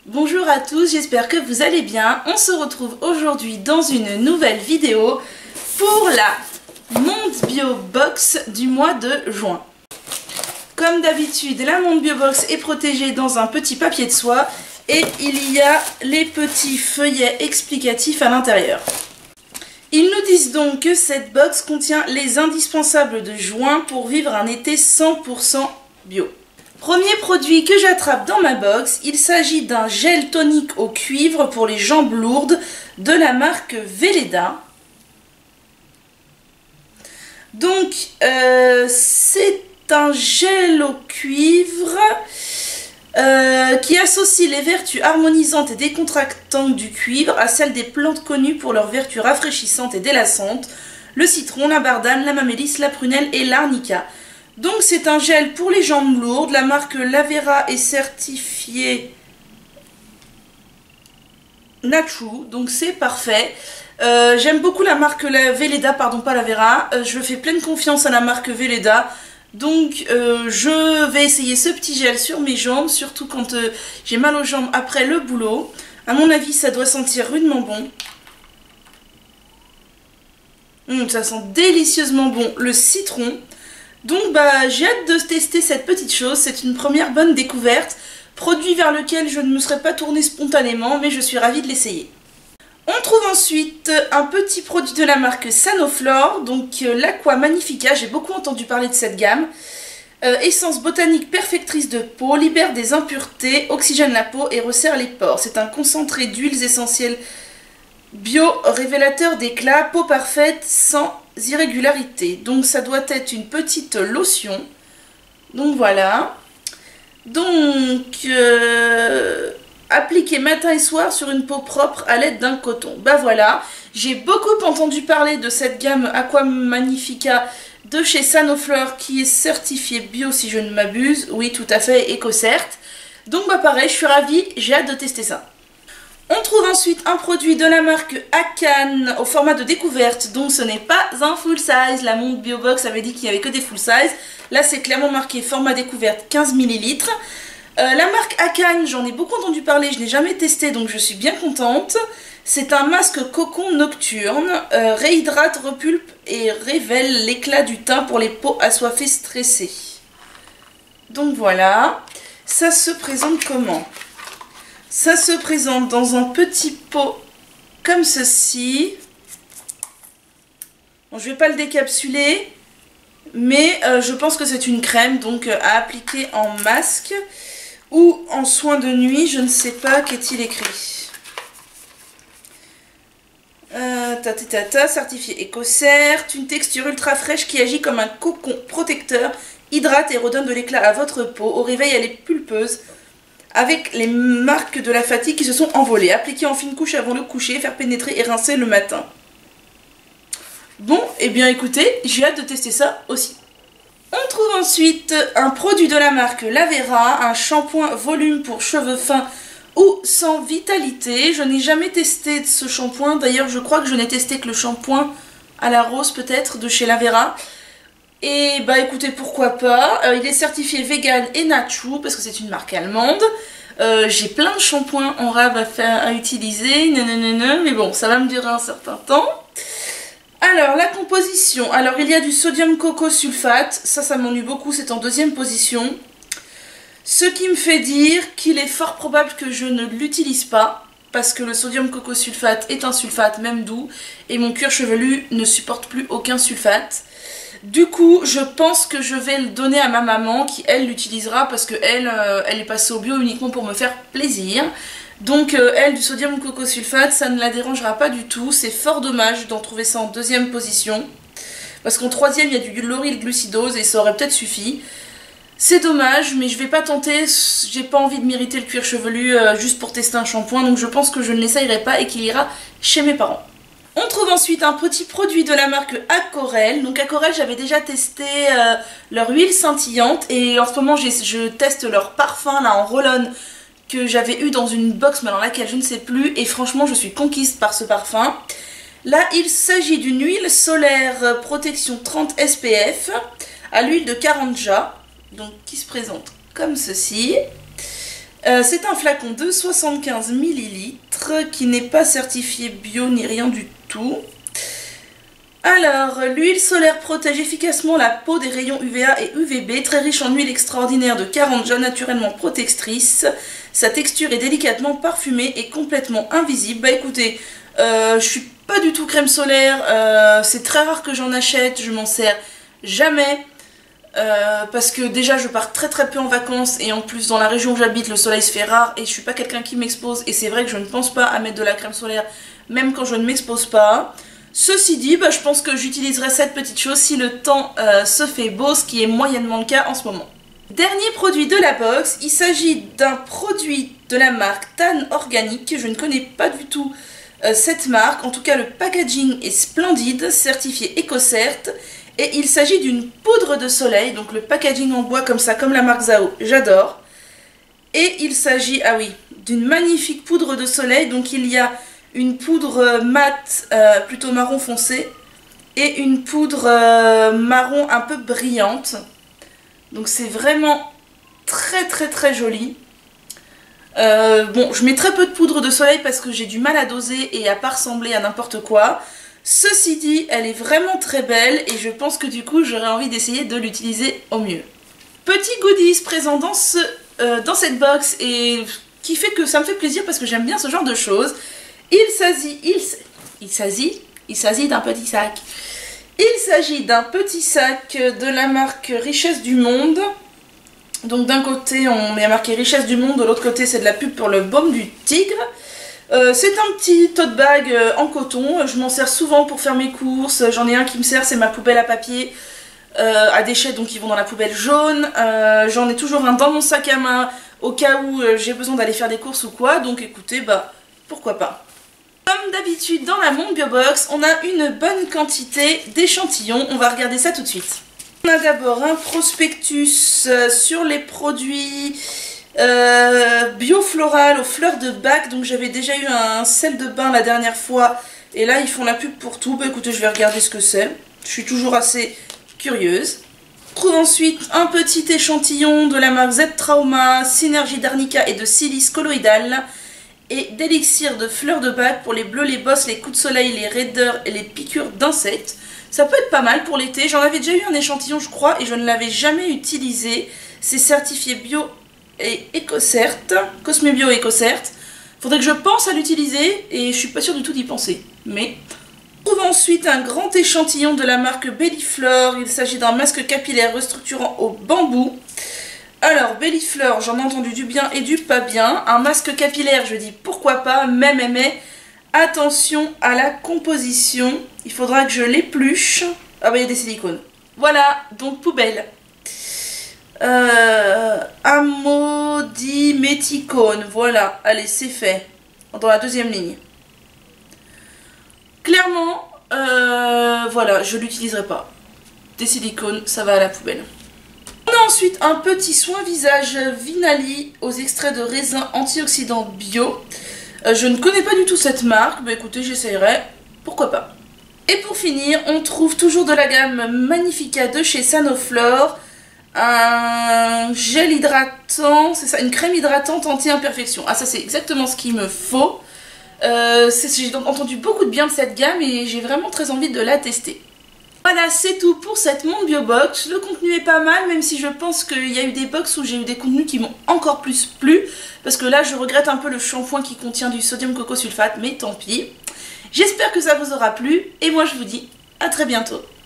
Bonjour à tous, j'espère que vous allez bien. On se retrouve aujourd'hui dans une nouvelle vidéo pour la Monde Bio Box du mois de juin. Comme d'habitude, la Monde Bio Box est protégée dans un petit papier de soie et il y a les petits feuillets explicatifs à l'intérieur. Ils nous disent donc que cette box contient les indispensables de juin pour vivre un été 100% bio. Premier produit que j'attrape dans ma box, il s'agit d'un gel tonique au cuivre pour les jambes lourdes de la marque Velleda. Donc c'est un gel au cuivre qui associe les vertus harmonisantes et décontractantes du cuivre à celles des plantes connues pour leurs vertus rafraîchissantes et délassantes, le citron, la bardane, la mamélisse, la prunelle et l'arnica. Donc c'est un gel pour les jambes lourdes, la marque Lavera est certifiée Natural, donc c'est parfait. J'aime beaucoup la marque Velleda, pardon pas Lavera, je fais pleine confiance à la marque Velleda. Donc je vais essayer ce petit gel sur mes jambes, surtout quand j'ai mal aux jambes après le boulot. À mon avis ça doit sentir rudement bon. Ça sent délicieusement bon le citron. Donc j'ai hâte de tester cette petite chose, c'est une première bonne découverte, produit vers lequel je ne me serais pas tournée spontanément, mais je suis ravie de l'essayer. On trouve ensuite un petit produit de la marque Sanoflore, donc l'Aqua Magnifica, j'ai beaucoup entendu parler de cette gamme. Essence botanique perfectrice de peau, libère des impuretés, oxygène la peau et resserre les pores. C'est un concentré d'huiles essentielles bio, révélateur d'éclat, peau parfaite, sans irrégularité. Donc ça doit être une petite lotion. Donc voilà. Donc appliquer matin et soir sur une peau propre à l'aide d'un coton. Voilà. J'ai beaucoup entendu parler de cette gamme Aqua Magnifica de chez Sanoflore qui est certifiée bio si je ne m'abuse. Oui, tout à fait, EcoCert. Donc pareil, je suis ravie, j'ai hâte de tester ça. On trouve ensuite un produit de la marque Akan au format de découverte, donc ce n'est pas un full size. La Monde Bio Box avait dit qu'il n'y avait que des full size. Là c'est clairement marqué format découverte 15 ml. La marque Akan, j'en ai beaucoup entendu parler, je n'ai jamais testé donc je suis bien contente. C'est un masque cocon nocturne, réhydrate, repulpe et révèle l'éclat du teint pour les peaux assoiffées stressées. Donc voilà, ça se présente comment ? Ça se présente dans un petit pot comme ceci. Bon, je ne vais pas le décapsuler, mais je pense que c'est une crème donc à appliquer en masque ou en soin de nuit, je ne sais pas, qu'est-il écrit. Certifié EcoCert, une texture ultra fraîche qui agit comme un cocon protecteur, hydrate et redonne de l'éclat à votre peau. Au réveil, elle est pulpeuse, avec les marques de la fatigue qui se sont envolées. Appliquer en fine couche avant le coucher, faire pénétrer et rincer le matin. Bon, et bien écoutez, j'ai hâte de tester ça aussi. On trouve ensuite un produit de la marque Lavera, un shampoing volume pour cheveux fins ou sans vitalité. Je n'ai jamais testé ce shampoing, d'ailleurs je crois que je n'ai testé que le shampoing à la rose peut-être de chez Lavera. Et écoutez, pourquoi pas. Il est certifié vegan et natural parce que c'est une marque allemande. J'ai plein de shampoings en rab à utiliser, mais bon, ça va me durer un certain temps. Alors, la composition. Alors, il y a du sodium coco sulfate. Ça m'ennuie beaucoup, c'est en deuxième position. Ce qui me fait dire qu'il est fort probable que je ne l'utilise pas. Parce que le sodium coco sulfate est un sulfate, même doux. Et mon cuir chevelu ne supporte plus aucun sulfate. Du coup, je pense que je vais le donner à ma maman qui, elle, l'utilisera parce que elle est passée au bio uniquement pour me faire plaisir. Donc, elle, du sodium coco sulfate, ça ne la dérangera pas du tout. C'est fort dommage d'en trouver ça en deuxième position. Parce qu'en troisième, il y a du lauryl glucidose et ça aurait peut-être suffi. C'est dommage, mais je vais pas tenter. J'ai pas envie de m'irriter le cuir chevelu juste pour tester un shampoing. Donc, je pense que je ne l'essayerai pas et qu'il ira chez mes parents. On trouve ensuite un petit produit de la marque Acorel. Donc Acorel, j'avais déjà testé leur huile scintillante et en ce moment je teste leur parfum là en roll-on que j'avais eu dans une box mais dans laquelle je ne sais plus et franchement je suis conquise par ce parfum. Là il s'agit d'une huile solaire protection 30 SPF à l'huile de Karanja, donc qui se présente comme ceci. C'est un flacon de 75 ml qui n'est pas certifié bio ni rien du tout. Alors, l'huile solaire protège efficacement la peau des rayons UVA et UVB, très riche en huile extraordinaire de 40 jaunes naturellement protectrice. Sa texture est délicatement parfumée et complètement invisible. Bah écoutez, je suis pas du tout crème solaire, c'est très rare que j'en achète, je m'en sers jamais. Parce que déjà je pars très peu en vacances et en plus dans la région où j'habite le soleil se fait rare et je suis pas quelqu'un qui m'expose et c'est vrai que je ne pense pas à mettre de la crème solaire même quand je ne m'expose pas. Ceci dit, bah, je pense que j'utiliserai cette petite chose si le temps se fait beau, ce qui est moyennement le cas en ce moment. Dernier produit de la box, il s'agit d'un produit de la marque Tan Organique. Je ne connais pas du tout cette marque, en tout cas le packaging est splendide, certifié EcoCert. Et il s'agit d'une poudre de soleil, donc le packaging en bois comme ça, comme la marque Zao, j'adore. Et il s'agit, ah oui, d'une magnifique poudre de soleil, donc il y a une poudre mate, plutôt marron foncé, et une poudre marron un peu brillante. Donc c'est vraiment très joli. Bon, je mets très peu de poudre de soleil parce que j'ai du mal à doser et à pas ressembler à n'importe quoi. Ceci dit, elle est vraiment très belle et je pense que du coup j'aurais envie d'essayer de l'utiliser au mieux. Petit goodies présent dans cette box et qui fait que ça me fait plaisir parce que j'aime bien ce genre de choses. Il s'agit d'un petit sac. Il s'agit d'un petit sac de la marque Richesse du Monde. Donc d'un côté on met marqué Richesse du Monde, de l'autre côté c'est de la pub pour le baume du tigre. C'est un petit tote bag en coton, je m'en sers souvent pour faire mes courses, j'en ai un qui me sert, c'est ma poubelle à papier, à déchets donc ils vont dans la poubelle jaune, j'en ai toujours un dans mon sac à main au cas où j'ai besoin d'aller faire des courses ou quoi, donc écoutez, bah pourquoi pas. Comme d'habitude dans la Monde Biobox, on a une bonne quantité d'échantillons, on va regarder ça tout de suite. On a d'abord un prospectus sur les produits bio-floral aux fleurs de bac, donc j'avais déjà eu un sel de bain la dernière fois et là ils font la pub pour tout. Bah écoutez, je vais regarder ce que c'est, je suis toujours assez curieuse. On trouve ensuite un petit échantillon de la marque Z-Trauma, Synergie d'arnica et de silice colloïdale et d'élixir de fleurs de bac pour les bleus, les bosses, les coups de soleil, les raideurs et les piqûres d'insectes. Ça peut être pas mal pour l'été, j'en avais déjà eu un échantillon je crois et je ne l'avais jamais utilisé. C'est certifié bio et EcoCert, Cosmebio et EcoCert. Faudrait que je pense à l'utiliser et je suis pas sûre du tout d'y penser. Mais on trouve ensuite un grand échantillon de la marque Belliflore. Il s'agit d'un masque capillaire restructurant au bambou. Alors Belliflore, j'en ai entendu du bien et du pas bien. Un masque capillaire, je dis pourquoi pas, mais attention à la composition. Il faudra que je l'épluche. Ah bah il y a des silicones. Voilà, donc poubelle. Amodiméticone, voilà, allez c'est fait, dans la deuxième ligne. Clairement, voilà, je l'utiliserai pas. Des silicones, ça va à la poubelle. On a ensuite un petit soin visage Vinali aux extraits de raisin antioxydants bio. Je ne connais pas du tout cette marque, bah écoutez j'essayerai, pourquoi pas. Et pour finir, on trouve toujours de la gamme Magnifica de chez Sanoflore. Un gel hydratant, c'est ça, une crème hydratante anti-imperfection. Ah ça c'est exactement ce qu'il me faut. J'ai entendu beaucoup de bien de cette gamme et j'ai vraiment très envie de la tester. Voilà, c'est tout pour cette Monde Biobox. Le contenu est pas mal, même si je pense qu'il y a eu des box où j'ai eu des contenus qui m'ont encore plus plu. Parce que là je regrette un peu le shampoing qui contient du sodium coco sulfate, mais tant pis. J'espère que ça vous aura plu et moi je vous dis à très bientôt.